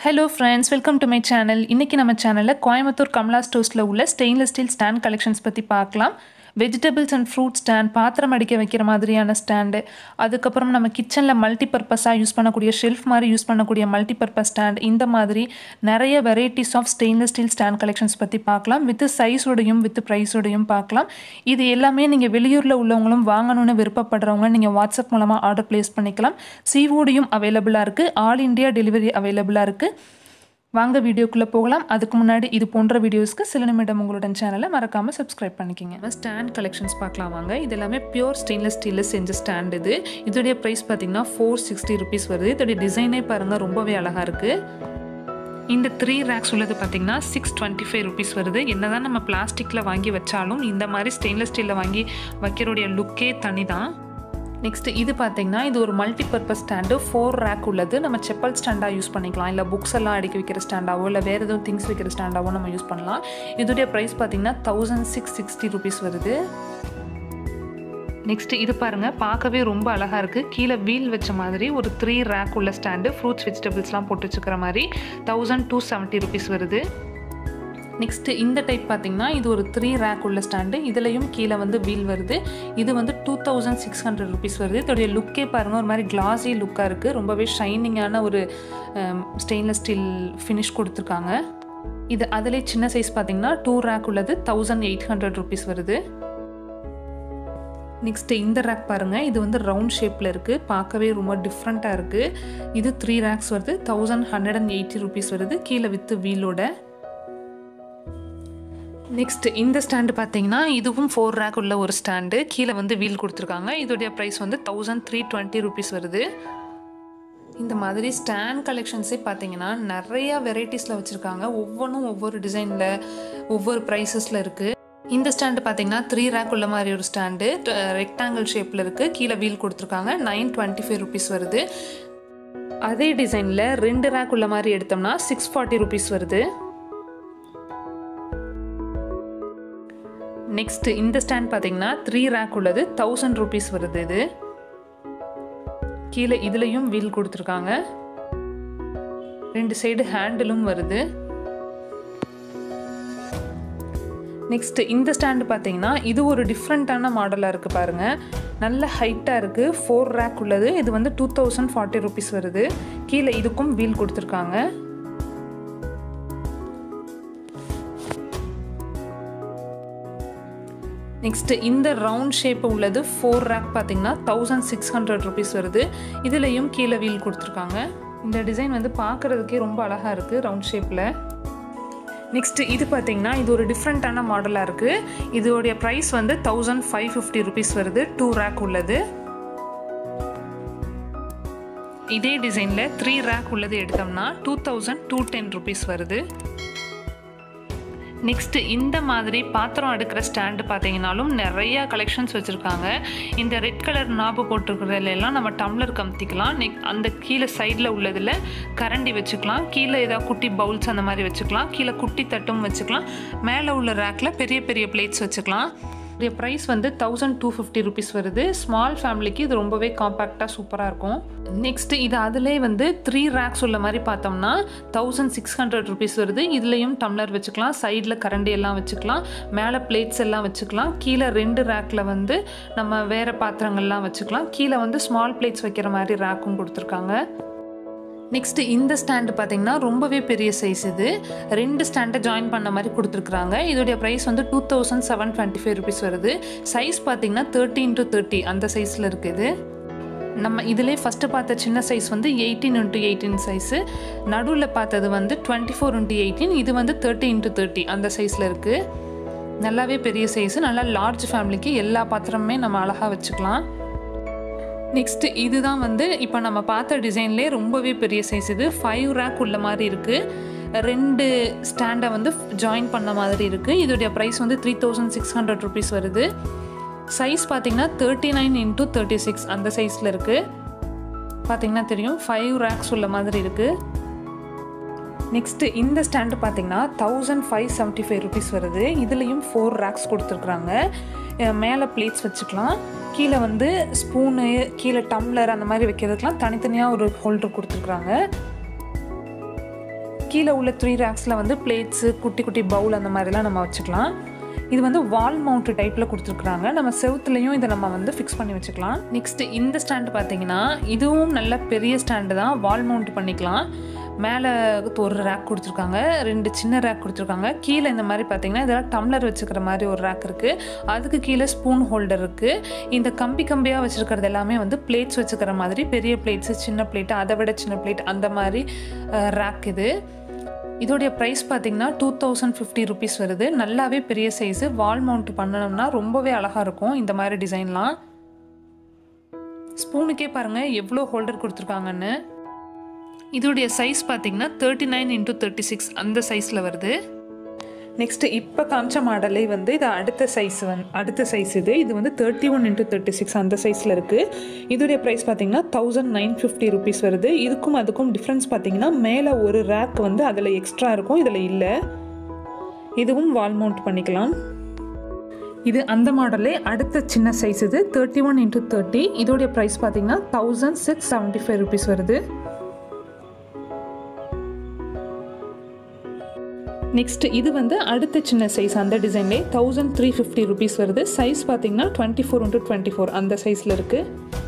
Hello friends, welcome to my channel. இன்னைக்கு நம்ம சேனல்ல Coimbatore Kamala Storesல உள்ள stainless steel stand collections பத்தி பார்க்கலாம். Vegetables and fruit stand, பாத்திரம் அடிக்க வைக்கிற மாதிரியான ஸ்டாண்ட், அதுக்கப்புறம் நம்ம கிச்சன்ல மல்டிபர்பஸாக யூஸ் பண்ணக்கூடிய ஷெல்ஃப் மாதிரி யூஸ் பண்ணக்கூடிய மல்டிபர்பஸ் ஸ்டாண்ட், இந்த மாதிரி நிறைய varieties of stainless steel stand collections பற்றி பார்க்கலாம். வித் சைஸோடையும் வித் ப்ரைஸோடையும் பார்க்கலாம். இது எல்லாமே நீங்கள் வெளியூரில் உள்ளவங்களும் வாங்கணும்னு விருப்பப்படுறவங்க நீங்கள் வாட்ஸ்அப் மூலமாக ஆர்டர் ப்ளேஸ் பண்ணிக்கலாம். சிஓடியும் அவைலபிளாக இருக்குது. ஆல் இண்டியா டெலிவரி அவைலபிளாக இருக்குது. வாங்க வீடியோக்குள்ளே போகலாம். அதுக்கு முன்னாடி இது போன்ற வீடியோஸ்க்கு சில நிமிடம் உங்களுடன் சேனலை மறக்காமல் சப்ஸ்கிரைப் பண்ணிக்கோங்க. ஸ்டாண்ட் கலெக்ஷன்ஸ் பார்க்கலாம் வாங்க. இது எல்லாமே பியூர் ஸ்டெயின்லெஸ் ஸ்டீலில் செஞ்ச ஸ்டாண்ட். இதோடைய ப்ரைஸ் பார்த்தீங்கன்னா 460 rupees வருது. இதோடைய டிசைனே பாருங்கள், ரொம்பவே அழகாக இருக்குது. இந்த 3 ரேக்ஸ் உள்ளது பார்த்தீங்கன்னா 625 rupees வருது. என்னதான் நம்ம பிளாஸ்டிக்கில் வாங்கி வச்சாலும் இந்த மாதிரி ஸ்டெயின்லெஸ் ஸ்டீலில் வாங்கி வைக்கிறோடைய லுக்கே தனி தான். நெக்ஸ்ட் இது பார்த்தீங்கன்னா இது ஒரு மல்டிபர்பஸ் ஸ்டாண்டு. 4 ரேக் உள்ளது. நம்ம செப்பல் ஸ்டாண்டாக யூஸ் பண்ணிக்கலாம், இல்லை புக்ஸ் எல்லாம் அடுக்கி வைக்கிற ஸ்டாண்டாவோ இல்லை வேறு எதுவும் திங்ஸ் வைக்கிற ஸ்டாண்டாவோ நம்ம யூஸ் பண்ணலாம். இதோடைய ப்ரைஸ் பார்த்தீங்கன்னா 1660 rupees வருது. நெக்ஸ்ட் இது பாருங்கள், பார்க்கவே ரொம்ப அழகாக இருக்குது. கீழே வீல் வச்ச மாதிரி ஒரு 3 ரேக் உள்ள ஸ்டாண்டு. ஃப்ரூட்ஸ் வெஜிடபிள்ஸ்லாம் போட்டு வச்சுக்கிற மாதிரி 1270 rupees வருது. நெக்ஸ்ட்டு இந்த டைப் பார்த்திங்கன்னா இது ஒரு 3 ரேக் உள்ள ஸ்டாண்டு. இதுலேயும் கீழே வந்து வீல் வருது. இது வந்து 2600 rupees வருது. இதோடைய லுக்கே பாருங்கள், ஒரு மாதிரி கிளாஸி லுக்காக இருக்குது. ரொம்பவே ஷைனிங்கான ஒரு ஸ்டெயின்லெஸ் ஸ்டீல் ஃபினிஷ் கொடுத்துருக்காங்க. இது அதிலே சின்ன சைஸ் பார்த்திங்கன்னா 2 ரேக் உள்ளது 1800 rupees வருது. நெக்ஸ்ட்டு இந்த ரேக் பாருங்கள், இது வந்து ரவுண்ட் ஷேப்பில் இருக்குது. பார்க்கவே ரொம்ப டிஃப்ரெண்ட்டாக இருக்குது. இது 3 ரேக்ஸ் வருது 1180 rupees வருது, கீழே வித்து வீலோட. நெக்ஸ்ட் இந்த ஸ்டாண்டு பார்த்தீங்கன்னா இதுவும் 4 ரேக் உள்ள ஒரு ஸ்டாண்டு. கீழே வந்து வீல் கொடுத்துருக்காங்க. இதோடைய ப்ரைஸ் வந்து 1320 rupees வருது. இந்த மாதிரி ஸ்டாண்ட் கலெக்ஷன்ஸே பார்த்தீங்கன்னா நிறையா வெரைட்டிஸில் வச்சுருக்காங்க. ஒவ்வொன்றும் ஒவ்வொரு டிசைனில் ஒவ்வொரு ப்ரைஸஸில் இருக்குது. இந்த ஸ்டாண்டு பார்த்தீங்கன்னா 3 ரேக் உள்ள மாதிரி ஒரு ஸ்டாண்டு. ரெக்டாங்கிள் ஷேப்பில் இருக்குது. கீழே வீல் கொடுத்துருக்காங்க. 925 rupees வருது. அதே டிசைனில் 2 ரேக் உள்ள மாதிரி எடுத்தோம்னா 640 rupees வருது. நெக்ஸ்ட் இந்த ஸ்டாண்ட் பார்த்தீங்கன்னா 3 ரேக் உள்ளது 1000 rupees வருது. இது கீழே இதுலேயும் வீல் கொடுத்துருக்காங்க. 2 சைடு ஹேண்டிலும் வருது. நெக்ஸ்ட் இந்த ஸ்டாண்டு பார்த்தீங்கன்னா இது ஒரு டிஃப்ரெண்ட்டான மாடலாக இருக்குது பாருங்கள். நல்ல ஹைட்டாக இருக்குது. 4 ரேக் உள்ளது. இது வந்து 2040 rupees வருது. கீழே இதுக்கும் வீல் கொடுத்துருக்காங்க. நெக்ஸ்ட் இந்த ரவுண்ட் ஷேப் உள்ளது 4 ரேக் பார்த்தீங்கன்னா 1600 rupees வருது. இதுலேயும் கீழே வீல் கொடுத்துருக்காங்க. இந்த டிசைன் வந்து பார்க்குறதுக்கே ரொம்ப அழகாக இருக்குது ரவுண்ட் ஷேப்பில். நெக்ஸ்ட் இது பார்த்தீங்கன்னா இது ஒரு டிஃப்ரெண்ட்டான மாடலாக இருக்குது. இதோடைய ப்ரைஸ் வந்து 1550 rupees வருது. 2 ரேக் உள்ளது. இதே டிசைனில் 3 ரேக் உள்ளது எடுத்தோம்னா 2210 rupees வருது. நெக்ஸ்ட்டு இந்த மாதிரி பாத்திரம் அடுக்கிற ஸ்டாண்டு பார்த்தீங்கன்னாலும் நிறையா கலெக்ஷன்ஸ் வச்சுருக்காங்க. இந்த ரெட் கலர் நாப்பு போட்டிருக்கிறதுலாம் நம்ம டம்ளர் கமுத்திக்கலாம். அந்த கீழே சைடில் உள்ளதில் கரண்டி வச்சுக்கலாம். கீழே ஏதாவது குட்டி பவுல்ஸ் அந்த மாதிரி வச்சுக்கலாம். கீழே குட்டி தட்டும் வச்சுக்கலாம். மேலே உள்ள ரேக்கில் பெரிய பெரிய பிளேட்ஸ் வச்சுக்கலாம். இதோடைய ப்ரைஸ் வந்து 1250 rupees வருது. ஸ்மால் ஃபேமிலிக்கு இது ரொம்பவே காம்பேக்டாக சூப்பராக இருக்கும். நெக்ஸ்ட்டு இது அதிலே வந்து 3 ரேக்ஸ் உள்ள மாதிரி பார்த்தோம்னா 1600 rupees வருது. இதுலேயும் டம்ளர் வச்சுக்கலாம். சைடில் கரண்டி எல்லாம் வச்சுக்கலாம். மேலே பிளேட்ஸ் எல்லாம் வச்சுக்கலாம். கீழே 2 ரேக்கில் வந்து நம்ம வேறு பாத்திரங்கள்லாம் வச்சுக்கலாம். கீழே வந்து ஸ்மால் பிளேட்ஸ் வைக்கிற மாதிரி ரேக்கும் கொடுத்துருக்காங்க. நெக்ஸ்ட்டு இந்த ஸ்டாண்டு பார்த்தீங்கன்னா ரொம்பவே பெரிய சைஸ். இது 2 ஸ்டாண்டை ஜாயின் பண்ண மாதிரி கொடுத்துருக்குறாங்க. இதோடைய ப்ரைஸ் வந்து 2725 rupees வருது. சைஸ் பார்த்தீங்கன்னா 30x30 அந்த சைஸில் இருக்குது. நம்ம இதிலே ஃபஸ்ட்டு பார்த்த சின்ன சைஸ் வந்து 18x18 சைஸு. நடுவில் பார்த்தது வந்து 24x18. இது வந்து 30x30 அந்த சைஸில் இருக்குது. நல்லாவே பெரிய சைஸு. நல்லா லார்ஜ் ஃபேமிலிக்கு எல்லா பாத்திரமுமே நம்ம அழகாக வச்சுக்கலாம். நெக்ஸ்ட்டு இதுதான் வந்து இப்போ நம்ம பார்த்த டிசைன்லேயே ரொம்பவே பெரிய சைஸ். இது 5 ரேக் உள்ள மாதிரி இருக்குது. 2 ஸ்டாண்டை வந்து ஜாயின் பண்ண மாதிரி இருக்குது. இதோடைய ப்ரைஸ் வந்து 3600 rupees வருது. சைஸ் பார்த்திங்கன்னா 39x36 அந்த சைஸில் இருக்குது. பார்த்திங்கன்னா தெரியும் 5 ரேக்ஸ் உள்ள மாதிரி இருக்குது. நெக்ஸ்ட்டு இந்த ஸ்டாண்டு பார்த்திங்கன்னா 1575 rupees வருது. இதுலேயும் 4 ரேக்ஸ் கொடுத்துருக்குறாங்க. மேலே பிளேட்ஸ் வச்சுக்கலாம். கீழே வந்து ஸ்பூனு, கீழே டம்ளர் அந்த மாதிரி வைக்கிறதுக்கெலாம் தனித்தனியாக ஒரு ஹோல்டர் கொடுத்துருக்குறாங்க. கீழே உள்ள 3 ரேக்ஸில் வந்து பிளேட்ஸு குட்டி குட்டி பவுல் அந்த மாதிரிலாம் நம்ம வச்சுக்கலாம். இது வந்து வால் மவுண்ட் டைப்பில் கொடுத்துருக்குறாங்க. நம்ம செவுத்துலையும் இதை நம்ம வந்து ஃபிக்ஸ் பண்ணி வச்சுக்கலாம். நெக்ஸ்ட்டு இந்த ஸ்டாண்டு பார்த்தீங்கன்னா இதுவும் நல்ல பெரிய ஸ்டாண்டு தான், வால் மவுண்ட் பண்ணிக்கலாம். மேலே ஒரு ரேக் கொடுத்துருக்காங்க, 2 சின்ன ரேக் கொடுத்துருக்காங்க. கீழே இந்த மாதிரி பார்த்தீங்கன்னா இதெல்லாம் டம்ளர் வச்சுக்கிற மாதிரி ஒரு ரேக் இருக்குது. அதுக்கு கீழே ஸ்பூன் ஹோல்டர் இருக்குது. இந்த கம்பியாக வச்சுருக்கிறது எல்லாமே வந்து பிளேட்ஸ் வச்சுக்கிற மாதிரி, பெரிய பிளேட்ஸு சின்ன பிளேட்டு அதை விட சின்ன பிளேட் அந்த மாதிரி ரேக் இது. இதோடைய ப்ரைஸ் பார்த்தீங்கன்னா 2050 ருபீஸ் வருது. நல்லாவே பெரிய சைஸு. வால் மவுண்ட் பண்ணணும்னா ரொம்பவே அழகாக இருக்கும் இந்த மாதிரி டிசைன்லாம். ஸ்பூனுக்கே பாருங்கள் எவ்வளோ ஹோல்டர் கொடுத்துருக்காங்கன்னு. இதோடைய சைஸ் பார்த்தீங்கன்னா 39x36 அந்த சைஸில் வருது. நெக்ஸ்ட்டு இப்போ காமிச்ச மாடலே வந்து இது அடுத்த சைஸ் இது வந்து 31x36 அந்த சைஸில் இருக்குது. இதோடைய ப்ரைஸ் பார்த்தீங்கன்னா 1950 ருபீஸ் வருது. இதுக்கும் அதுக்கும் டிஃப்ரென்ஸ் பார்த்தீங்கன்னா மேலே ஒரு ரேக் வந்து அதில் எக்ஸ்ட்ரா இருக்கும், இதில் இல்லை. இதுவும் வால் மவுண்ட் பண்ணிக்கலாம். இது அந்த மாடலே அடுத்த சின்ன சைஸ் இது 31x30. இதோடைய ப்ரைஸ் பார்த்தீங்கன்னா 1675 ருபீஸ் வருது. நெக்ஸ்ட் இது வந்து அடுத்த சின்ன சைஸ் அந்த டிசைன்லே 1350 ருபீஸ் வருது. சைஸ் பார்த்தீங்கன்னா 24x24 அந்த சைஸில் இருக்குது.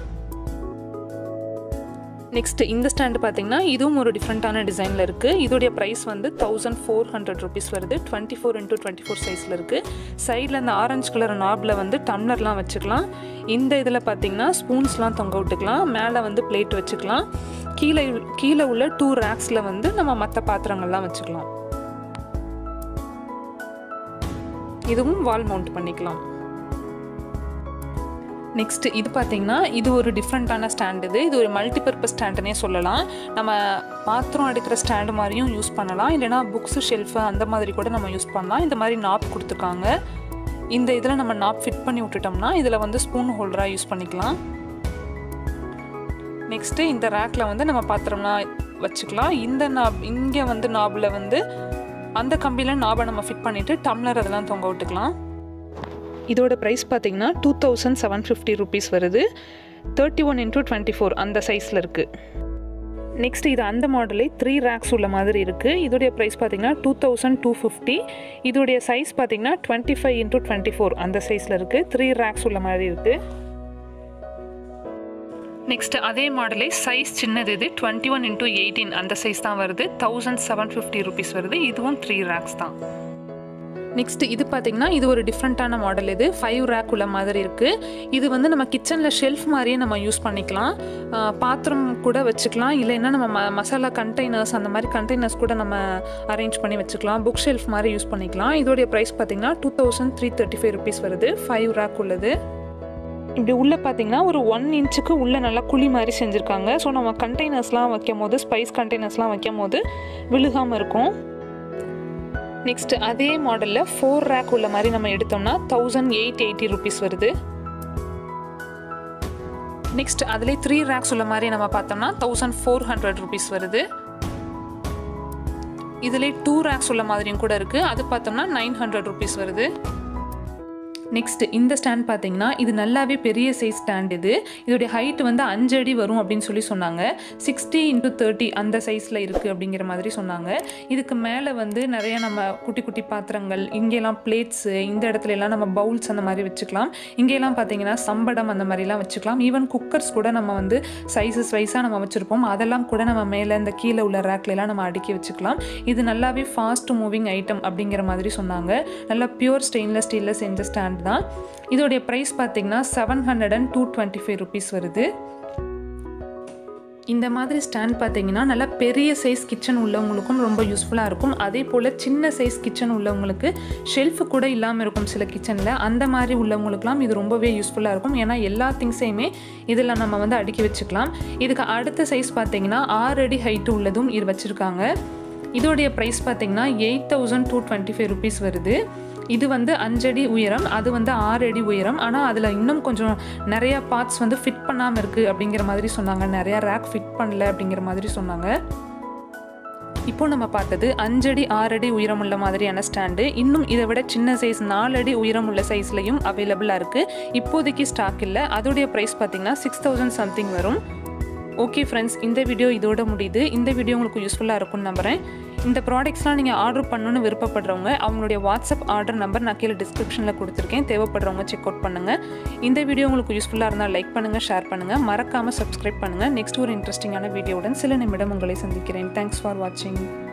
நெக்ஸ்ட் இந்த ஸ்டாண்டு பார்த்தீங்கன்னா இதுவும் ஒரு டிஃப்ரெண்ட்டான டிசைனில் இருக்குது. இதோடைய ப்ரைஸ் வந்து 1400 ருபீஸ் வருது. 24x24 சைஸில் இருக்குது. சைடில் இந்த ஆரஞ்சு கலர் நாபில் வந்து டம்ளர்லாம் வச்சுக்கலாம். இந்த இதில் பார்த்தீங்கன்னா ஸ்பூன்ஸ்லாம் தொங்க விட்டுக்கலாம். மேலே வந்து பிளேட் வச்சுக்கலாம். கீழே உள்ள 2 ரேக்ஸில் வந்து நம்ம மற்ற பாத்திரங்கள்லாம் வச்சுக்கலாம். இதுவும் வால் மவுண்ட் பண்ணிக்கலாம். நெக்ஸ்ட் இது பார்த்தீங்கன்னா இது ஒரு டிஃப்ரெண்ட்டான ஸ்டாண்டு. இது ஒரு மல்டிபர்பஸ் ஸ்டாண்டுனே சொல்லலாம். நம்ம பாத்திரம் எடுக்கிற ஸ்டாண்டு மாதிரியும் யூஸ் பண்ணலாம், இல்லைனா புக்ஸு ஷெல்ஃபு அந்த மாதிரி கூட நம்ம யூஸ் பண்ணலாம். இந்த மாதிரி நாப் கொடுத்துருக்காங்க. இந்த இதில் நம்ம நாப் ஃபிட் பண்ணி விட்டுட்டோம்னா இதில் வந்து ஸ்பூன் ஹோல்டராக யூஸ் பண்ணிக்கலாம். நெக்ஸ்ட்டு இந்த ரேக்கில் வந்து நம்ம பாத்திரம்லாம் வச்சுக்கலாம். இந்த நாப் இங்கே வந்து நாபில் வந்து அந்த கம்பியில் நாபை நம்ம ஃபிட் பண்ணிவிட்டு டம்ளர் அதெல்லாம் தொங்க விட்டுக்கலாம். இதோட ப்ரைஸ் பார்த்தீங்கன்னா 2750 ருபீஸ் வருது. 31x24 அந்த சைஸில் இருக்குது. நெக்ஸ்ட் இது அந்த மாடலே 3 ரேக்ஸ் உள்ள மாதிரி இருக்குது. இதோடைய ப்ரைஸ் பார்த்தீங்கன்னா 2250. இதோடைய சைஸ் பார்த்தீங்கன்னா 25x24 அந்த சைஸில் இருக்குது. 3 ரேக்ஸ் உள்ள மாதிரி இருக்குது. நெக்ஸ்ட் அதே மாடலே சைஸ் சின்னது இது 21x18 அந்த சைஸ் தான் வருது. 1750 ருபீஸ் வருது. இதுவும் 3 ரேக்ஸ் தான். நெக்ஸ்ட் இது பார்த்தீங்கன்னா இது ஒரு டிஃப்ரெண்ட்டான மாடல். இது 5 ரேக் உள்ள மாதிரி இருக்குது. இது வந்து நம்ம கிச்சனில் ஷெல்ஃப் மாதிரியே நம்ம யூஸ் பண்ணிக்கலாம். பாத்திரம் கூட வச்சுக்கலாம், இல்லைன்னா நம்ம மசாலா கண்டெய்னர்ஸ் அந்த மாதிரி கண்டெய்னர்ஸ் கூட நம்ம அரேஞ்ச் பண்ணி வச்சுக்கலாம். புக் ஷெல்ஃப் மாதிரி யூஸ் பண்ணிக்கலாம். இதோடைய ப்ரைஸ் பார்த்தீங்கன்னா 2335 ருபீஸ் வருது. 5 ரேக் உள்ளது. இப்படி உள்ளே பார்த்தீங்கன்னா ஒரு 1 இன்ச்சுக்கு உள்ளே நல்லா குழி மாதிரி செஞ்சுருக்காங்க. ஸோ நம்ம கண்டெய்னர்ஸ்லாம் வைக்கும் போது, ஸ்பைஸ் கண்டெய்னர்ஸ்லாம் வைக்கும் போது விழுகாமல் இருக்கும். நெக்ஸ்ட் அதே மாடலில் 4 ரேக் உள்ள மாதிரி நம்ம எடுத்தோம்னா 1880 ருபீஸ் வருது. நெக்ஸ்ட் அதிலே 3 ரேக்ஸ் உள்ள மாதிரி நம்ம பார்த்தோம்னா 1400 ருபீஸ் வருது. இதிலே 2 ரேக்ஸ் உள்ள மாதிரியும் கூட இருக்குது. அது பார்த்தோம்னா 900 ருபீஸ் வருது. நெக்ஸ்ட் இந்த ஸ்டாண்ட் பார்த்தீங்கன்னா இது நல்லாவே பெரிய சைஸ் ஸ்டாண்ட். இதோடைய ஹைட் வந்து 5 அடி வரும் அப்படின்னு சொல்லி சொன்னாங்க. 60x30 அந்த சைஸில் இருக்குது அப்படிங்கிற மாதிரி சொன்னாங்க. இதுக்கு மேலே வந்து நிறைய நம்ம குட்டி குட்டி பாத்திரங்கள், இங்கெல்லாம் பிளேட்ஸு, இந்த இடத்துல எல்லாம் நம்ம பவுல்ஸ் அந்த மாதிரி வச்சுக்கலாம். இங்கெல்லாம் பார்த்தீங்கன்னா சம்படம் அந்த மாதிரிலாம் வச்சுக்கலாம். ஈவன் குக்கர்ஸ் கூட நம்ம வந்து சைஸஸ் வைஸாக நம்ம வச்சுருப்போம். அதெல்லாம் கூட நம்ம மேலே இந்த கீழே உள்ள ரேக்லாம் நம்ம அடுக்கி வச்சுக்கலாம். இது நல்லாவே ஃபாஸ்ட் மூவிங் ஐட்டம் அப்படிங்கிற மாதிரி சொன்னாங்க. நல்லா பியூர் ஸ்டெயின்லெஸ் ஸ்டீலில் செஞ்ச ஸ்டாண்ட் தான். இதோடைய ப்ரைஸ் பார்த்தீங்கன்னா 725 ருபீஸ் வருது. இந்த மாதிரி ஸ்டாண்ட் பார்த்தீங்கன்னா நல்லா பெரிய சைஸ் கிச்சன் உள்ளவங்களுக்கும் ரொம்ப யூஸ்ஃபுல்லாக இருக்கும். அதே போல் சின்ன சைஸ் கிச்சன் உள்ளவங்களுக்கு ஷெல்ஃபு கூட இல்லாமல் இருக்கும் சில கிச்சனில். அந்த மாதிரி உள்ளவங்களுக்குலாம் இது ரொம்பவே யூஸ்ஃபுல்லாக இருக்கும். ஏன்னா எல்லா திங்ஸையுமே இதில் நம்ம வந்து அடுக்கி வச்சுக்கலாம். இதுக்கு அடுத்த சைஸ் பார்த்தீங்கன்னா 6 அடி ஹைட்டு உள்ளதும் இது வச்சுருக்காங்க. இதோடைய ப்ரைஸ் பார்த்தீங்கன்னா 8225 ருபீஸ் வருது. இது வந்து 5 அடி உயரம், அது வந்து 6 அடி உயரம். ஆனால் அதில் இன்னும் கொஞ்சம் நிறையா பார்ட்ஸ் வந்து ஃபிட் பண்ணாமல் இருக்குது அப்படிங்கிற மாதிரி சொன்னாங்க. நிறையா ரேக் ஃபிட் பண்ணல அப்படிங்கிற மாதிரி சொன்னாங்க. இப்போ நம்ம பார்த்தது 5 அடி 6 அடி உயரம் உள்ள மாதிரியான ஸ்டாண்டு. இன்னும் இதை விட சின்ன சைஸ் 4 அடி உயரம் உள்ள சைஸ்லையும் அவைலபிளாக இருக்குது. இப்போதைக்கு ஸ்டாக் இல்லை. அதோடைய ப்ரைஸ் பார்த்தீங்கன்னா 6000 சம்திங் வரும். ஓகே ஃப்ரெண்ட்ஸ், இந்த வீடியோ இதோட முடியுது. இந்த வீடியோ உங்களுக்கு யூஸ்ஃபுல்லாக இருக்கும்னு நம்புகிறேன். இந்த ப்ராடக்ட்ஸ்லாம் நீங்கள் ஆர்டர் பண்ணணுன்னு விருப்பப்படுறவங்க அவங்களுடைய வாட்ஸ்அப் ஆர்டர் நம்பர் நான் கீழே டிஸ்கிரிப்ஷனில் கொடுத்துருக்கேன். தேவைப்படுறவங்க செக் அவுட் பண்ணுங்கள். இந்த வீடியோ உங்களுக்கு யூஸ்ஃபுல்லாக இருந்தால் லைக் பண்ணுங்கள், ஷேர் பண்ணுங்கள், மறக்காமல் சப்ஸ்கிரைப் பண்ணுங்கள். நெக்ஸ்ட் ஒரு இன்ட்ரெஸ்டிங்கான வீடியோவுடன் சில நிமிடம் உங்களை சந்திக்கிறேன். தேங்க்ஸ் ஃபார் வாட்சிங்.